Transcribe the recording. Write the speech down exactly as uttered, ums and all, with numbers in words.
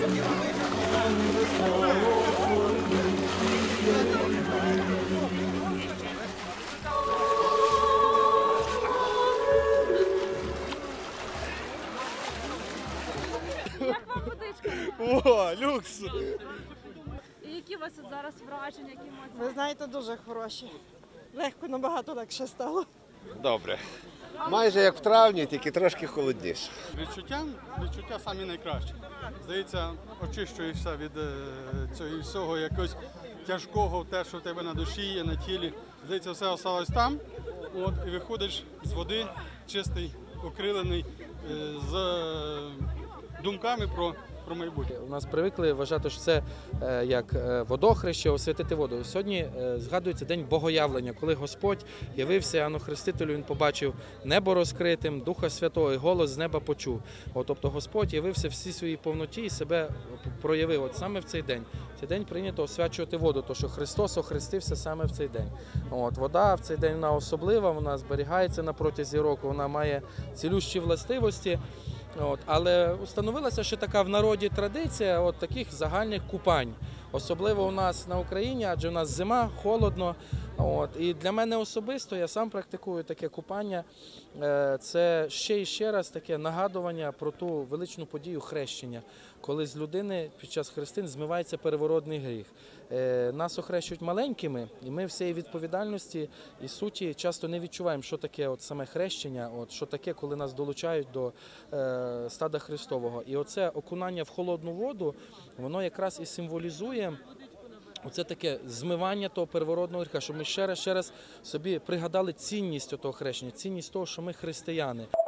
Як вам водичка? О, люкс! І які у вас от зараз враження, які емоції? Ви знаєте, дуже хороші. Легко, набагато легше стало. Добре. Майже як в травні, тільки трошки холодніше. Відчуття, відчуття самі найкращі. Здається, очищуєшся від е, цього всього якогось тяжкого, те, що в тебе на душі є, на тілі. Здається, все залишилось там, от, і виходиш з води чистий, окрилений, е, з е, думками про, про майбутнє. У нас привикли вважати, що це е, як е, водохреще, освятити воду. Сьогодні е, згадується День Богоявлення, коли Господь явився Іоанну Хрестителю, він побачив небо розкритим, Духа Святого, і голос з неба почув. От, тобто Господь явився всій своїй повноті і себе проявив от саме в цей день. В цей день прийнято освячувати воду, тому що Христос охрестився саме в цей день. От, вода в цей день вона особлива, вона зберігається на протязі року, вона має цілющі властивості. От, але установилася ще така в народі традиція от таких загальних купань. Особливо у нас на Україні, адже у нас зима, холодно. От, і для мене особисто, я сам практикую таке купання, це ще і ще раз таке нагадування про ту величну подію хрещення, коли з людини під час хрестин змивається первородний гріх. Нас охрещують маленькими, і ми всієї відповідальності і суті часто не відчуваємо, що таке от саме хрещення, от, що таке, коли нас долучають до е, стада Христового. І оце окунання в холодну воду, воно якраз і символізує оце таке змивання того первородного гріха, щоб ми ще раз, ще раз собі пригадали цінність того хрещення, цінність того, що ми християни.